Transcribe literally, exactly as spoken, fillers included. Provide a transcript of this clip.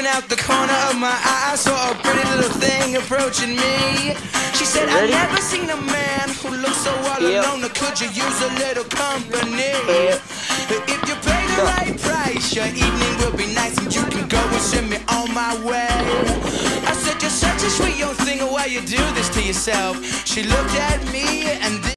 Looking out the corner of my eye, I saw a pretty little thing approaching me. She said, I've never seen a man who looks so all yep. alone. Could you use a little company? Yep. If you pay the Yep. right price, your evening will be nice and you can go and send me on my way. I said, you're such a sweet young thing, why you do this to yourself? She looked at me and